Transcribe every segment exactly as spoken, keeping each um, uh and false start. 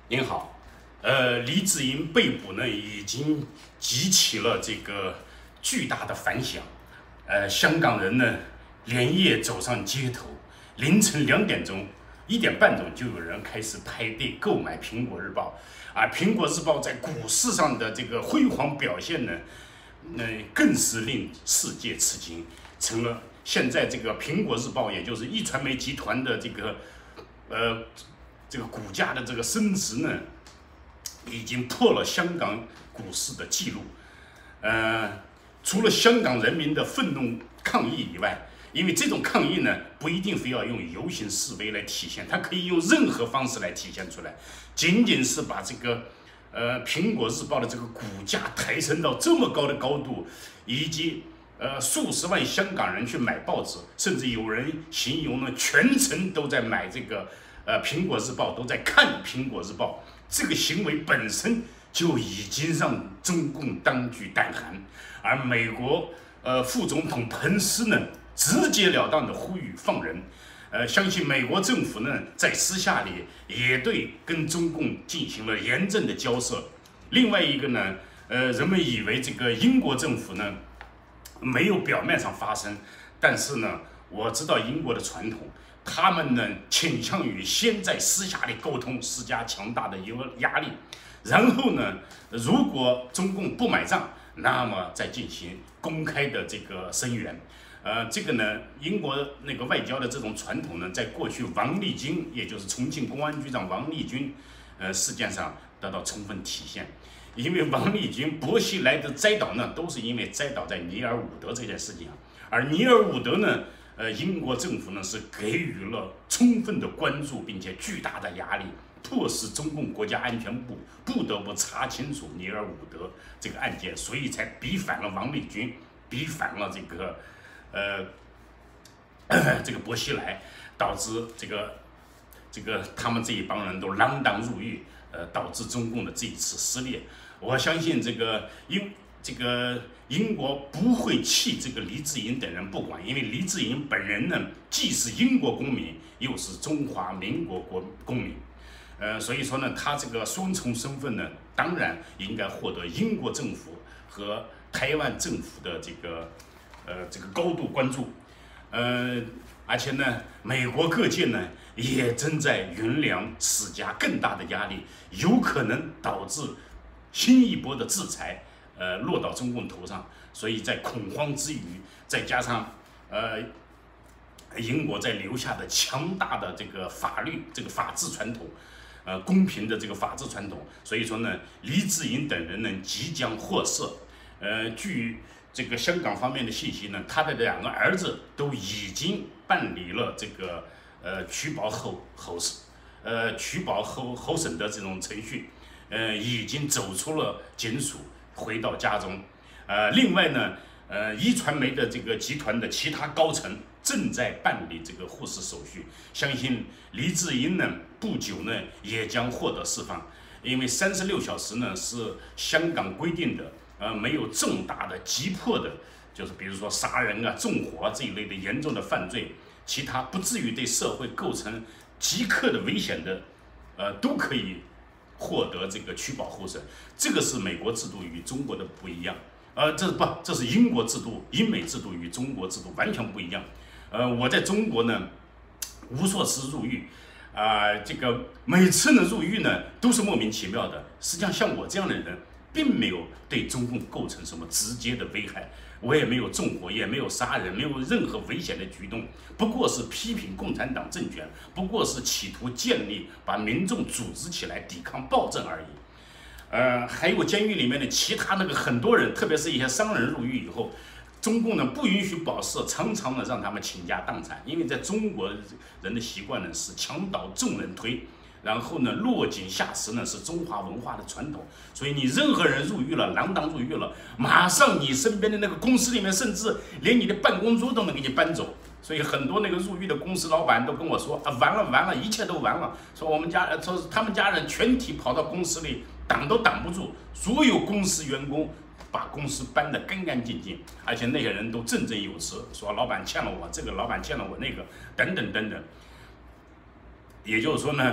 您好，呃，黎智英被捕呢，已经激起了这个巨大的反响。呃，香港人呢连夜走上街头，凌晨两点钟、一点半钟就有人开始排队购买《苹果日报》啊，《苹果日报》在股市上的这个辉煌表现呢，那、呃、更是令世界吃惊，成了现在这个《苹果日报》，也就是一传媒集团的这个呃。这个股价的这个升值呢，已经破了香港股市的记录。呃，除了香港人民的愤怒抗议以外，因为这种抗议呢，不一定非要用游行示威来体现，它可以用任何方式来体现出来。仅仅是把这个呃《苹果日报》的这个股价抬升到这么高的高度，以及呃数十万香港人去买报纸，甚至有人形容呢，全城都在买这个。呃，苹果日报都在看苹果日报，这个行为本身就已经让中共当局胆寒。而美国呃副总统彭斯呢，直截了当的呼吁放人。呃，相信美国政府呢，在私下里也对跟中共进行了严正的交涉。另外一个呢，呃，人们以为这个英国政府呢没有表面上发声，但是呢，我知道英国的传统。他们呢倾向于先在私下里沟通，施加强大的压力，然后呢，如果中共不买账，那么再进行公开的这个声援。呃，这个呢，英国那个外交的这种传统呢，在过去王立军，也就是重庆公安局长王立军，呃，事件上得到充分体现。因为王立军、薄熙来的栽倒呢，都是因为栽倒在尼尔伍德这件事情上，而尼尔伍德呢。呃，英国政府呢是给予了充分的关注，并且巨大的压力，迫使中共国家安全部不得不查清楚尼尔伍德这个案件，所以才逼反了王立军，逼反了这个呃这个薄熙来，导致这个这个他们这一帮人都锒铛入狱，呃，导致中共的这一次撕裂。我相信这个英。这个英国不会弃这个黎智英等人不管，因为黎智英本人呢，既是英国公民，又是中华民国国公民，呃，所以说呢，他这个双重身份呢，当然应该获得英国政府和台湾政府的这个呃这个高度关注，呃，而且呢，美国各界呢也正在酝酿施加更大的压力，有可能导致新一波的制裁。呃，落到中共头上，所以在恐慌之余，再加上呃，英国在留下的强大的这个法律、这个法治传统，呃，公平的这个法治传统，所以说呢，黎智英等人呢即将获释。呃，据这个香港方面的信息呢，他的两个儿子都已经办理了这个呃取保候候审，呃取保候候审的这种程序，呃，已经走出了检署。回到家中，呃，另外呢，呃，一传媒的这个集团的其他高层正在办理这个获释手续，相信黎智英呢不久呢也将获得释放，因为三十六小时呢是香港规定的，呃，没有重大的急迫的，就是比如说杀人啊、纵火啊这一类的严重的犯罪，其他不至于对社会构成即刻的危险的，呃，都可以。获得这个取保候审，这个是美国制度与中国的不一样，呃，这不，这是英国制度、英美制度与中国制度完全不一样。呃，我在中国呢，无数次入狱，啊、呃，这个每次呢入狱呢都是莫名其妙的。实际上，像我这样的人，并没有对中共构成什么直接的危害，我也没有纵火，也没有杀人，没有任何危险的举动，不过是批评共产党政权，不过是企图建立把民众组织起来抵抗暴政而已。呃，还有监狱里面的其他那个很多人，特别是一些商人入狱以后，中共呢不允许保释，常常呢让他们倾家荡产，因为在中国人的习惯呢是墙倒众人推。然后呢，落井下石呢是中华文化的传统，所以你任何人入狱了，锒铛入狱了，马上你身边的那个公司里面，甚至连你的办公桌都能给你搬走。所以很多那个入狱的公司老板都跟我说啊，完了完了，一切都完了。说我们家，说他们家人全体跑到公司里，挡都挡不住，所有公司员工把公司搬得干干净净，而且那些人都振振有词，说老板欠了我这个，老板欠了我那个，等等等等。也就是说呢。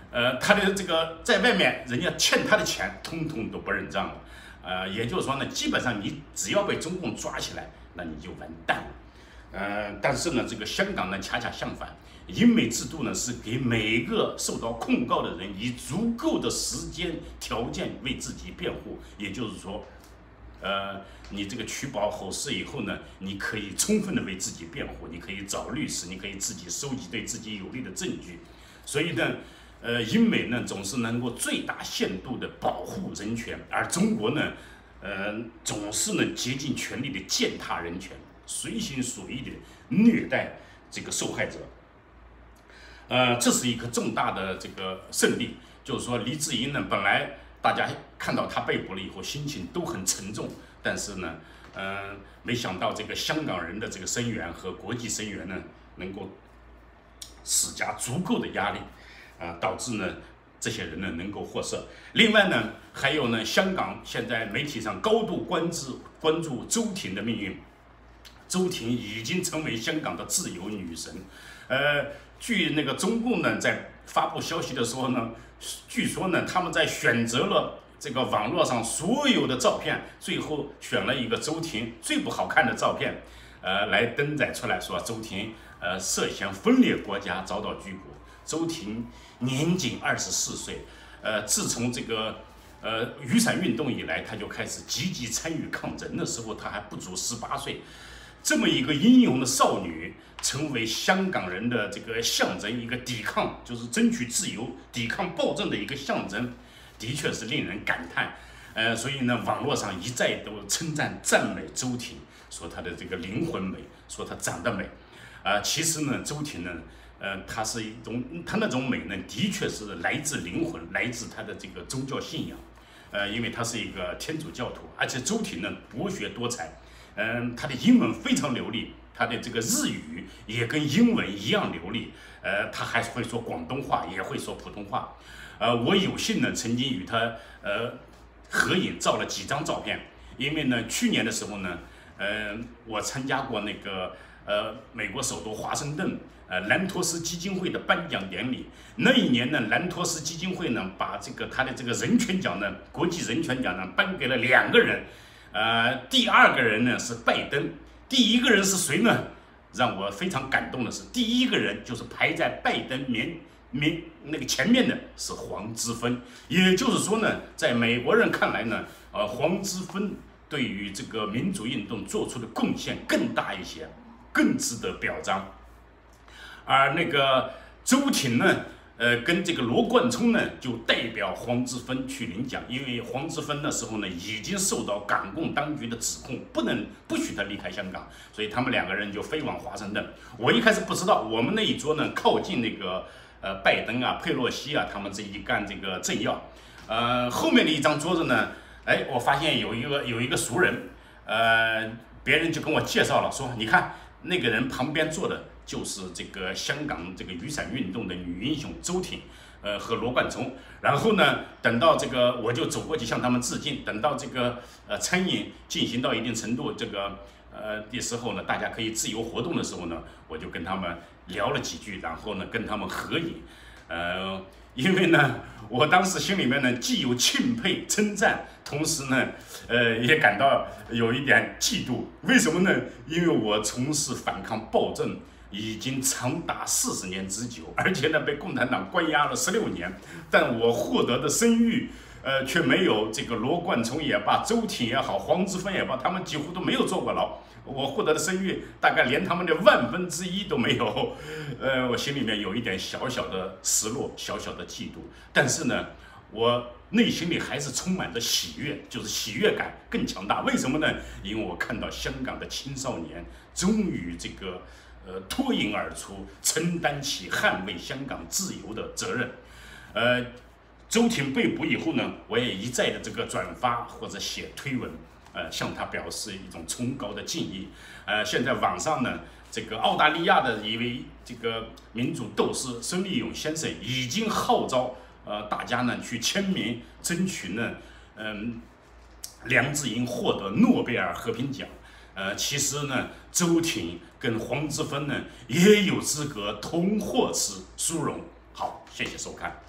呃，他的这个在外面人家欠他的钱，通通都不认账了。呃，也就是说呢，基本上你只要被中共抓起来，那你就完蛋了。呃，但是呢，这个香港呢恰恰相反，英美制度呢是给每一个受到控告的人以足够的时间条件为自己辩护，也就是说，呃，你这个取保候审以后呢，你可以充分的为自己辩护，你可以找律师，你可以自己收集对自己有利的证据。所以呢，呃，英美呢总是能够最大限度的保护人权，而中国呢，呃，总是呢竭尽全力的践踏人权，随心所欲的虐待这个受害者。呃，这是一个重大的这个胜利，就是说黎智英呢，本来大家看到他被捕了以后，心情都很沉重，但是呢，嗯、呃，没想到这个香港人的这个声援和国际声援呢，能够施加足够的压力，啊、呃，导致呢这些人呢能够获赦。另外呢，还有呢，香港现在媒体上高度关注关注周庭的命运，周庭已经成为香港的自由女神，呃。据那个中共呢在发布消息的时候呢，据说呢他们在选择了这个网络上所有的照片，最后选了一个周庭最不好看的照片，呃，来登载出来说周庭呃涉嫌分裂国家遭到拘捕。周庭年仅二十四岁，呃，自从这个呃雨伞运动以来，他就开始积极参与抗争，那时候他还不足十八岁。这么一个英勇的少女，成为香港人的这个象征，一个抵抗，就是争取自由、抵抗暴政的一个象征，的确是令人感叹。呃，所以呢，网络上一再都称赞、赞美周庭，说她的这个灵魂美，说她长得美。啊、呃，其实呢，周庭呢，呃，她是一种，她那种美呢，的确是来自灵魂，来自她的这个宗教信仰。呃，因为她是一个天主教徒，而且周庭呢，博学多才。嗯，他的英文非常流利，他的这个日语也跟英文一样流利。呃，他还会说广东话，也会说普通话。呃，我有幸呢，曾经与他呃合影照了几张照片。因为呢，去年的时候呢，呃，我参加过那个呃美国首都华盛顿呃兰托斯基金会的颁奖典礼。那一年呢，兰托斯基金会呢把这个他的这个人权奖呢，国际人权奖呢颁给了两个人。呃，第二个人呢是拜登，第一个人是谁呢？让我非常感动的是，第一个人就是排在拜登面面那个前面的是黄之锋。也就是说呢，在美国人看来呢，呃，黄之锋对于这个民主运动做出的贡献更大一些，更值得表彰。而那个周庭呢？呃，跟这个罗冠聪呢，就代表黄之锋去领奖，因为黄之锋那时候呢，已经受到港共当局的指控，不能不许他离开香港，所以他们两个人就飞往华盛顿。我一开始不知道，我们那一桌呢，靠近那个呃拜登啊、佩洛西啊，他们这一干这个政要。呃，后面的一张桌子呢，哎，我发现有一个有一个熟人，呃，别人就跟我介绍了，说你看那个人旁边坐的。就是这个香港这个雨伞运动的女英雄周庭，呃和罗冠聪。然后呢，等到这个我就走过去向他们致敬。等到这个呃餐饮进行到一定程度，这个呃的时候呢，大家可以自由活动的时候呢，我就跟他们聊了几句，然后呢跟他们合影。呃，因为呢，我当时心里面呢既有钦佩、称赞，同时呢，呃也感到有一点嫉妒。为什么呢？因为我从事反抗暴政已经长达四十年之久，而且呢被共产党关押了十六年，但我获得的声誉，呃，却没有这个罗冠聪也罢、周庭也好、黄之锋也罢，他们几乎都没有坐过牢。我获得的声誉大概连他们的万分之一都没有，呃，我心里面有一点小小的失落，小小的嫉妒。但是呢，我内心里还是充满着喜悦，就是喜悦感更强大。为什么呢？因为我看到香港的青少年终于这个。呃，脱颖而出，承担起捍卫香港自由的责任。呃，周庭被捕以后呢，我也一再的这个转发或者写推文，呃，向他表示一种崇高的敬意。呃，现在网上呢，这个澳大利亚的一位这个民主斗士孙立勇先生已经号召呃大家呢去签名，争取呢，嗯、呃，梁智英获得诺贝尔和平奖。呃，其实呢，周庭跟黄之锋呢也有资格同获此殊荣。好，谢谢收看。